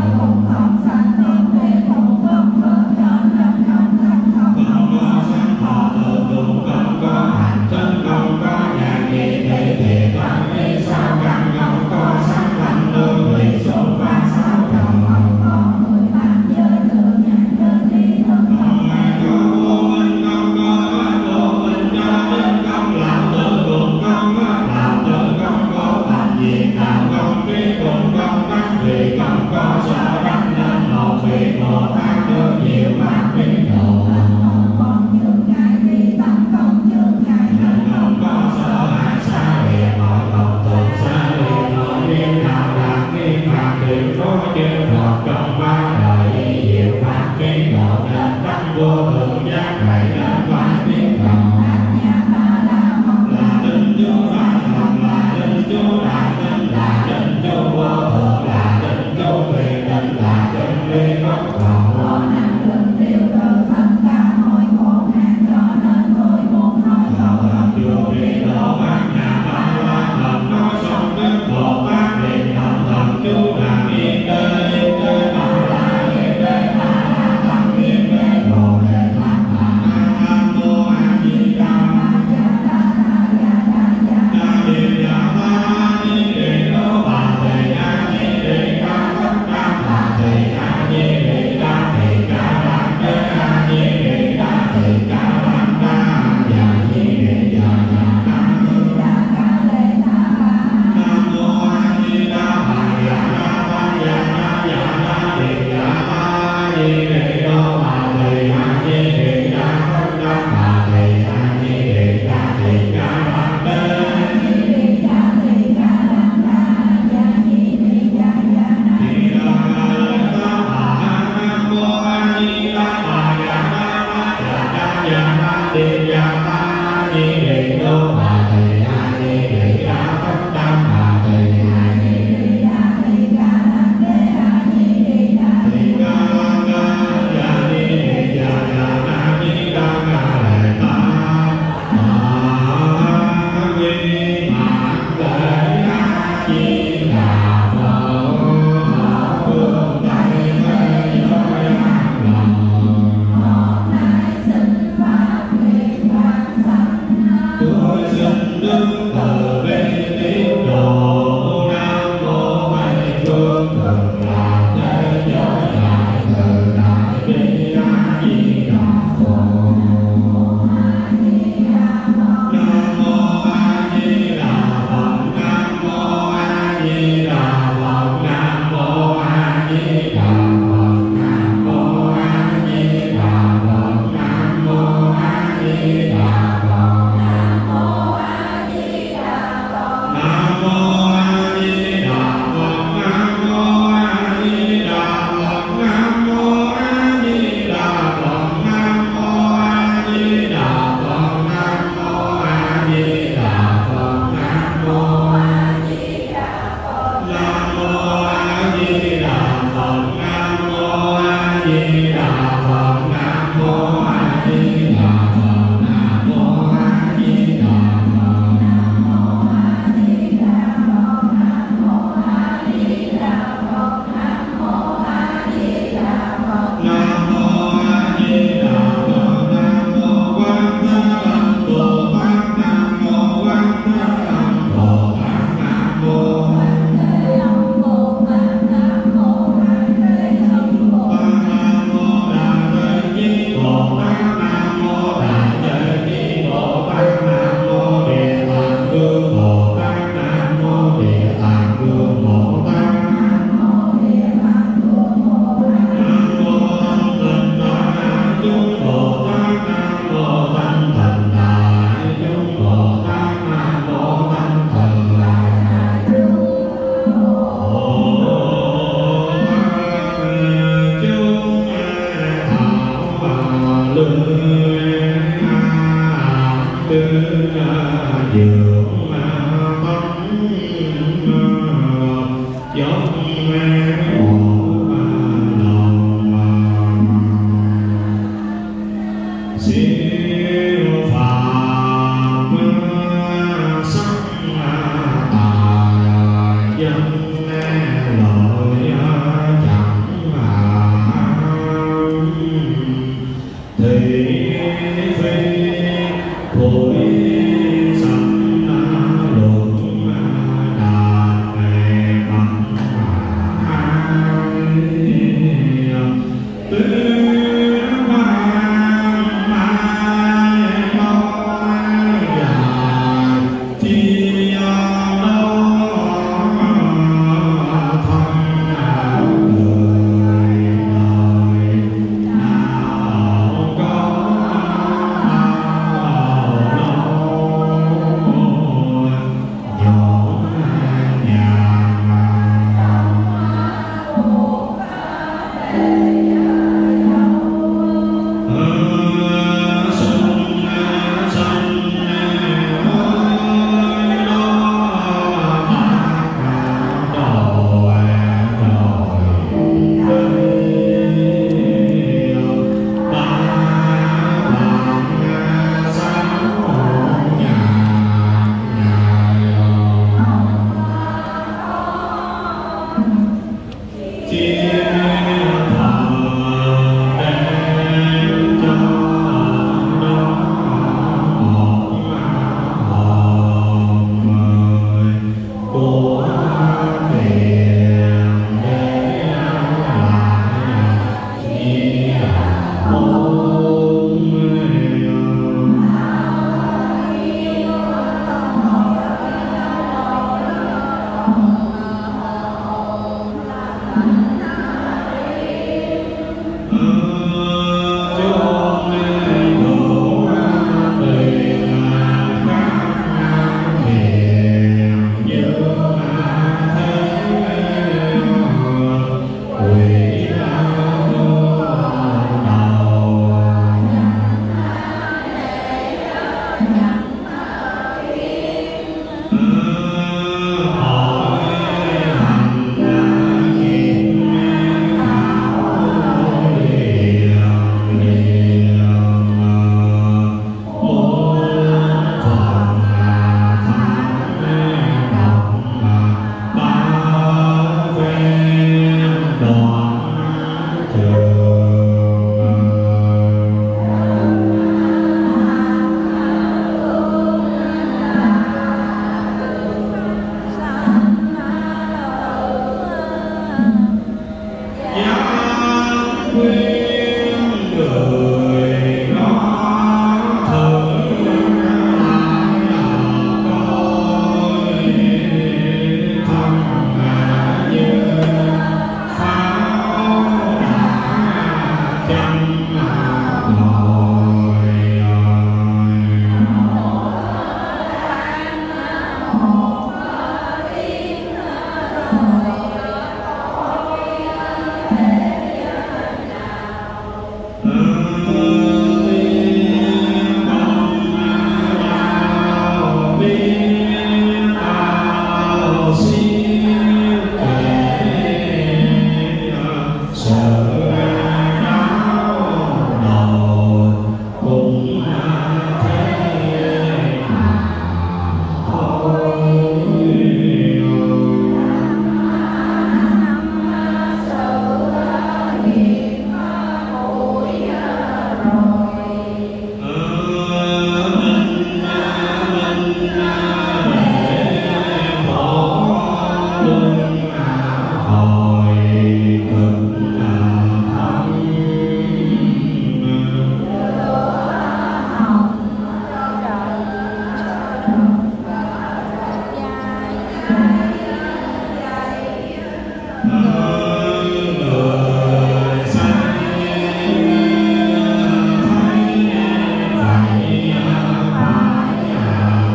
Hãy subscribe cho kênh Ghiền Mì Gõ để không bỏ lỡ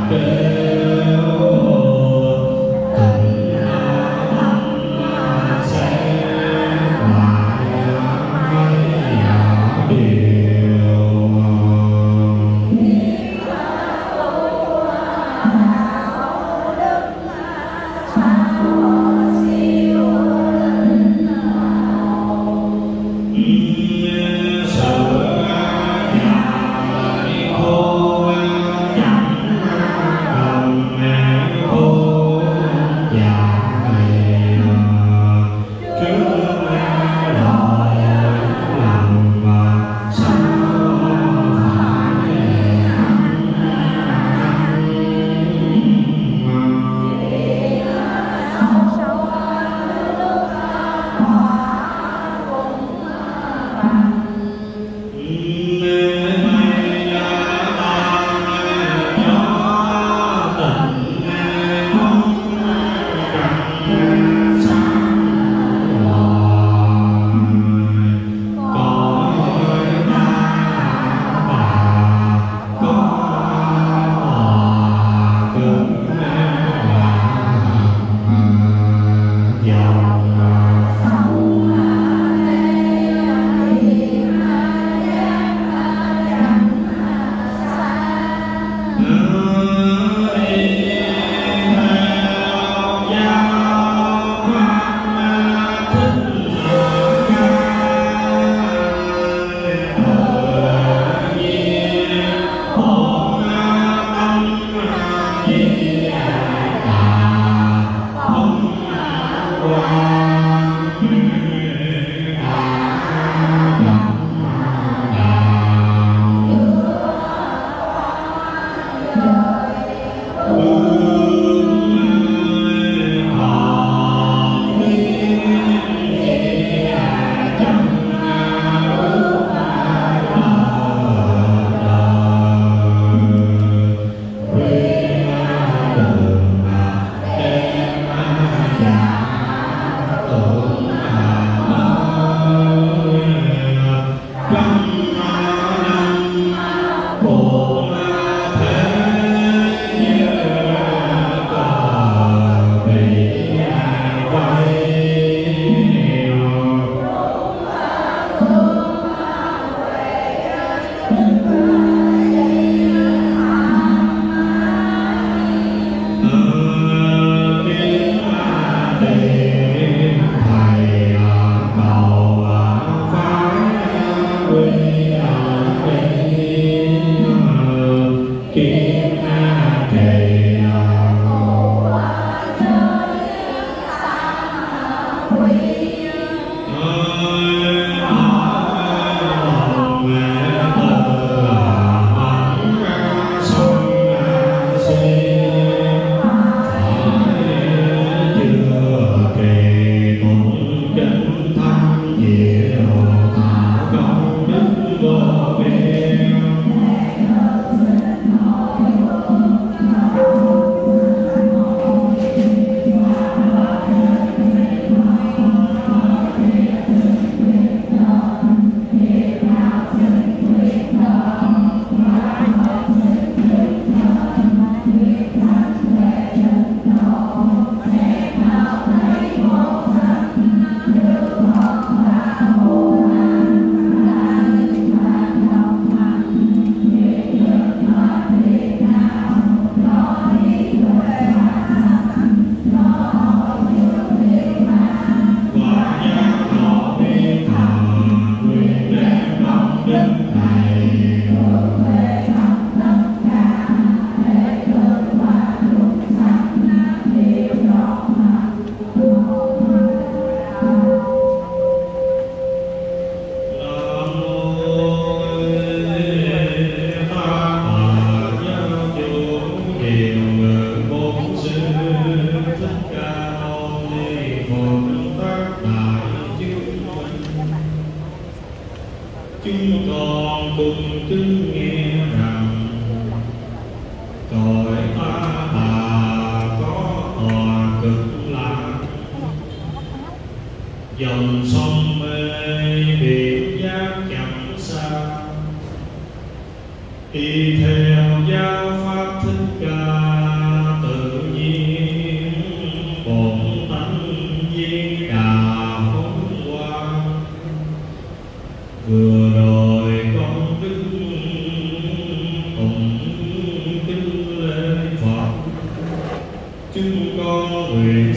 dòng sông mê biệt giác chẳng xa, y theo giáo pháp Thích Ca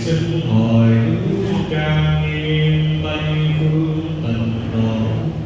sinh hồi hướng trang nghiêm tây phương tịnh độ.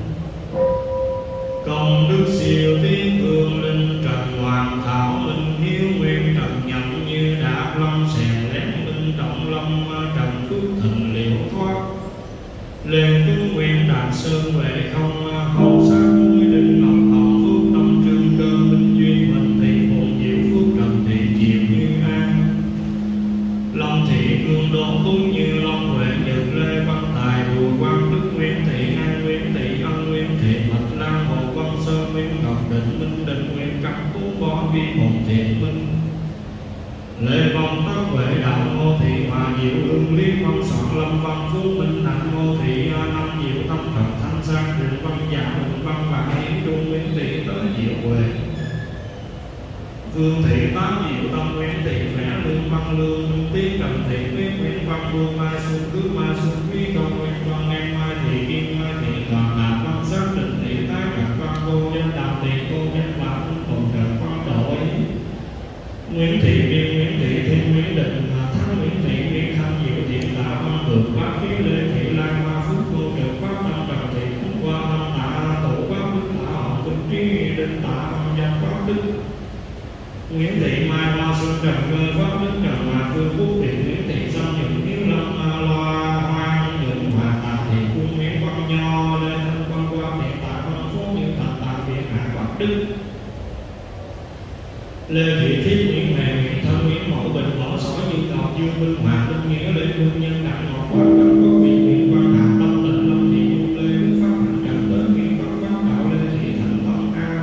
Công đức siêu tiến hương linh trần hoàng thảo minh hiếu nguyên trần nhậm như đạt lâm xèn lén minh trọng lâm trần phước thần liễu thoát lên tướng nguyên đạt sơn huệ không hậu sát núi đinh ngọc hồng phước tâm trương cơ minh duyên mình thị phồn diệu phước trần thị diệu như an long thị cương đô tuấn như long huệ nhật lê văn tài bùi quang đức nguyên thị an nguyên thị ân nguyên thị mật lan hồ văn sơn nguyên ngọc định minh định nguyên cẩm tú võ vi hồn thiện minh lê vong tất huệ đạo ngô thị hòa diệu ương lý văn soạn lâm văn phú minh hạnh ngô thị năm diệu tâm thần thanh sang định văn giả định văn vạn hiến trung nguyên thị tới diệu huệ vương thị tám diệu tâm nguyên thị vẽ lương văn lương tiến trần thị quyết nguyên văn vương mai xuân cứ mai xuân quý công nguyên văn em mai thị kim mai thị toàn đạt văn sát định thị thái gặp văn cô danh đạo thị cô danh bạc còn trần văn đội Nguyễn thị Biên Nguyễn thị Thiên Nguyễn Định Thắng Nguyễn thị Biên Thanh Diệu Thiện Tạ Văn Vượng Bác Khí Lê thị Lan Hoa Phước Cô Trực Bác Năm Trần thị Phúc Qua Năm Tạ Tổ Bác Đức Tạ Hồng Kinh Trí Đinh Tạ Văn Danh Bác Đức Nguyễn thị Mai Hoa Xuân Trần Cơ Bác Đức Trần Hòa Phương Phúc Điện Nguyễn thị Sâm Nhật Hiếu Lâm Loa Hoa Nhượng Hòa Tạ thị Quân Nguyễn Văn Nho Lê Thanh Văn Qua Hiện Tạ Văn Phố Như Thành Tạ Việt Hạ Bác Đức Lê Thị Thiết Nguyễn Mẹ Nguyễn Thân Nguyễn Mẫu Bình Võ Sỏi Dương Ngọc Dương Minh Hòa Minh Nghĩa Lê Quân Nhân Đặng Ngọc Quang Đặng Quốc Vị Nguyễn Quang Hạ Tâm Tịnh Lâm Thị Du Lê Đức Pháp Hạnh Trần Tới Nguyễn Văn Văn Đạo Lê Thị Thành Tâm An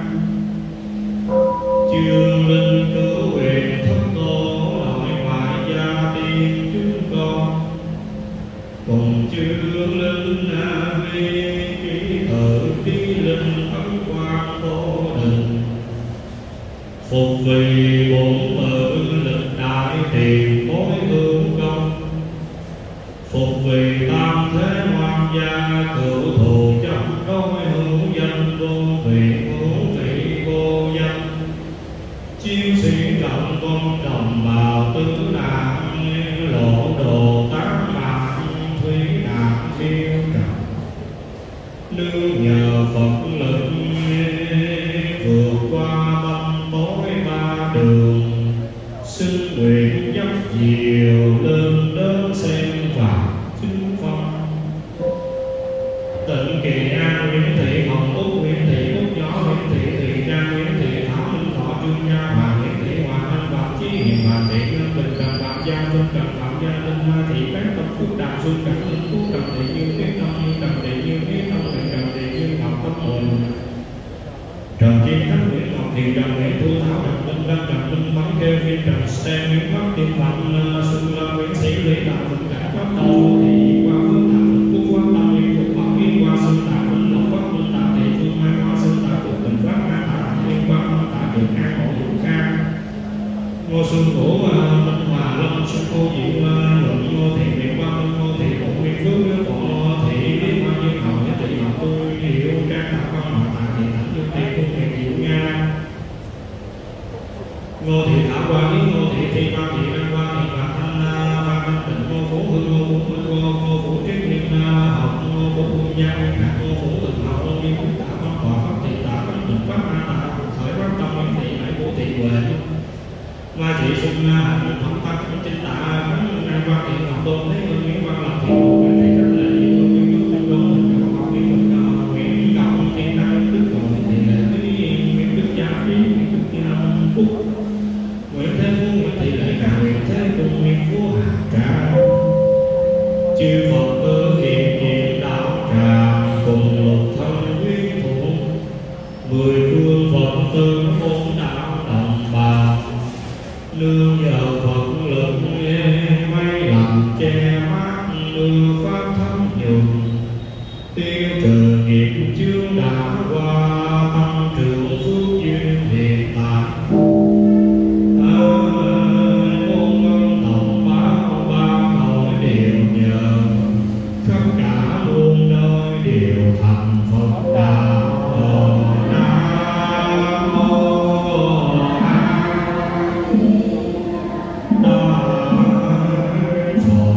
Chương Linh Cứu Quyền Thất Tô Nội Ngoại Gia Tiên Chúng Con cùng chương linh vi ký thử ký linh ấn quang vô định phục vì bổn tự lực đại tiền bối hương công phục vì tam thế hoang gia cửu thù chấp đối hữu danh vô vị hữu vị vô danh chiến sĩ trọng con đồng bào tứ nạn lộ đồ tám mạng thủy nạn phiêu trần nương nhờ Phật lực vượt qua băng bối ba đường xin nguyện dốc diệu đơn đơn xem vào chính phong tịnh Kỳ An Nguyễn thị Hồng Úc Nguyễn thị Úc Nhỏ Nguyễn thị Thị Trang Nguyễn thị Thảo Minh Thọ Trương Gia Hòa Nguyễn thị Hòa Anh Phạm Chí Hiền Hòa thị Ngân Bình Trần Phạm Gia Vinh Trần Phạm Gia Linh Hoa thị Cát Tâm Phúc Đàm Xuân Trần Linh Phú Trần thị Như Tuyết Tâm Như Trần thị Như Tuyết Tâm Trần thị Như Ngọc Tâm Hồn Trần Chi Thánh Nguyễn Ngọc Thiền Trần Nguyễn Thu Thảo Trần Linh Đăng Trần Linh Bắn Kêu Viên Trần Stem Nguyễn Bắc Tiên Phạm Xuân Lâm Nguyễn Sĩ Lý Đạo Phật Cả Pháp Tâm Phú Thị Qua Phương Thảo Phật Phúc Quang Tâm Nguyễn Phúc Bảo Nguyên Qua Sơn Tạ Minh Lộc Bắc Minh Tạ Thị Phương Mai Hoa Sơn Tạ Phúc Bình Pháp An Tạ Nguyên Quang Minh Tạ Đường An Hộ Dũng Khang Ngô Xuân Vũ Minh Hòa Lâm Xuân Cô Diệu Luận Ngô Thị Nguyễn Quang Minh Ngô Thị Bộ Nguyên Phước Ngô Thị Lý Hoa Dương Hậu Nhất Thị Ngọc Tôi Hiệu Trang Tạ Văn Hòa Tạ Thị Thánh Dương Thị Cung Nguyện Diệu Nga Ngô Thị Thảo Quang Lý Ngô Thị Thi Phan Thị Lan Quang Thị Phạm Thanh Phan Thanh Tịnh Ngô Phú Hương Ngô Phú Minh Ngô Phú Triết Niên Học Ngô Phú Hương Gia Nguyên Hạc Ngô Phú Tịnh Học Ngô Nguyên Phú Tạ Văn Thọ Pháp Thị Tạ Văn Tịnh Pháp A Tạ Khởi Pháp Tâm Nguyên Thị Hải Vũ Thị Huệ Mai Thị Xuân Hạnh Phẩm Pháp Chính Tạ An Quang Thị Ngọc Tôn Thế Hương Nguyễn Quang Lập Thị Nguyễn Thị Rất Lệ Diệu Nguyên Nguyễn Thanh Đô Nguyễn Ngọc Ngọc Nguyễn Nguyễn Ngọc Thiên Đăng Đức Ngọc Thị Lệ Nguyễn Đức Gia Nguyễn Đức Gia Phúc Nguyễn Thế Phú Nguyễn Thị Lệ Cả Nguyễn Thế Cung Nguyễn Phú Hạ Trà chư Phật tử hiện diện đạo tràng cùng lục thân quyến thuộc 10 phương Phật tử môn đạo đồng bào nương nhờ Phật lực may làm che mát mưa pháp thấm nhuận tiêu trừ nghiệp chướng đã qua tăng trưởng phước duyên hiện tại đồng báo ba cõi đều nhờ khắp cả muôn nơi đều thành Phật đạo Nam Mô A Di Đà Phật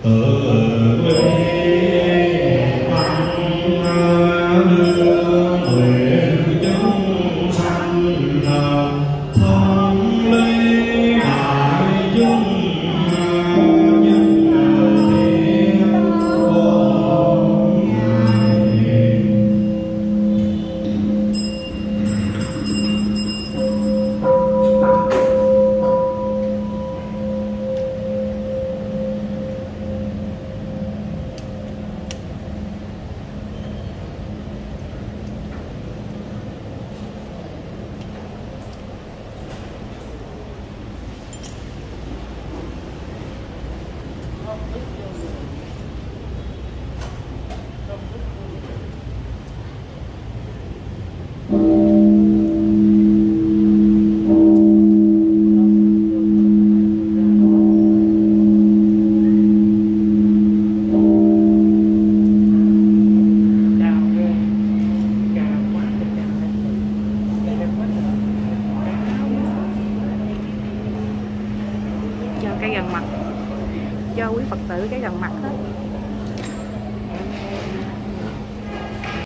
Cho cái gần mặt, cho quý Phật tử cái gần mặt hết.